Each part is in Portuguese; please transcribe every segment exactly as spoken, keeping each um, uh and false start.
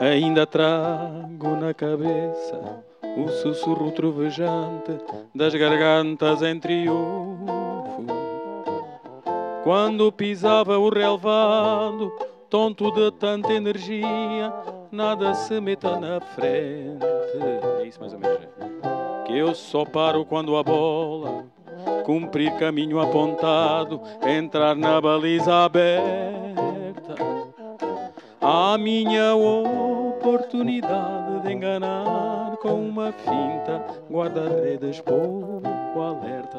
Ainda trago na cabeça o sussurro trovejante das gargantas em triunfo, quando pisava o relevado, tonto de tanta energia, nada se meta na frente. É isso mais ou menos, que eu só paro quando a bola cumprir caminho apontado, entrar na baliza aberta. A minha oportunidade de enganar com uma finta, guarda-redes pouco alerta.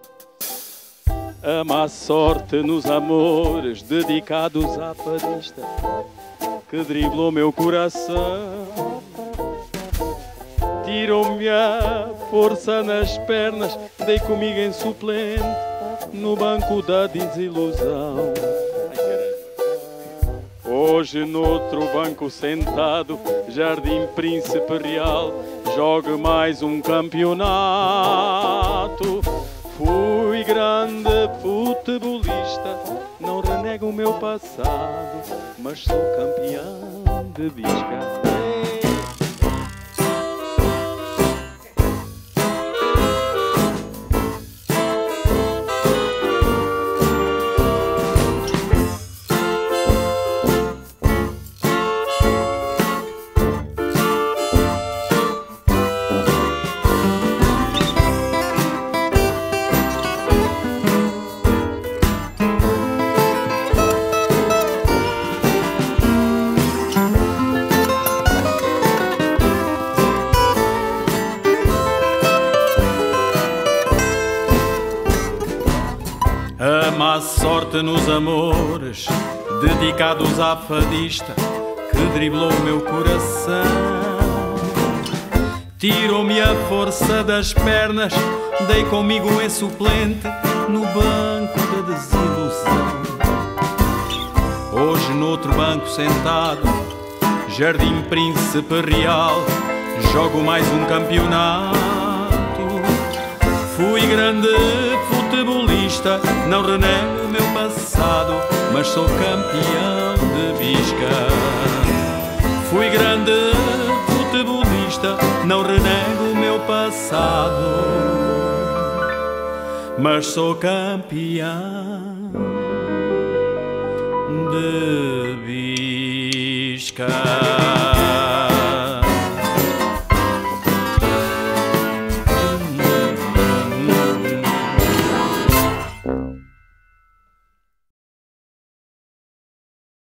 A má sorte nos amores dedicados à fadista que driblou meu coração, tirou-me a força nas pernas, dei comigo em suplente no banco da desilusão. Hoje noutro banco sentado, Jardim Príncipe Real, jogo mais um campeonato. Fui grande futebolista, não renego o meu passado, mas sou campeão de bisca. A má sorte nos amores dedicados à fadista que driblou meu coração, tirou-me a força das pernas, dei comigo em suplente no banco da desilusão. Hoje noutro banco sentado, Jardim Príncipe Real, jogo mais um campeonato. Fui grande futebolista, não renego o meu passado, mas sou campeão de bisca. Fui grande futebolista, não renego o meu passado, mas sou campeão de bisca.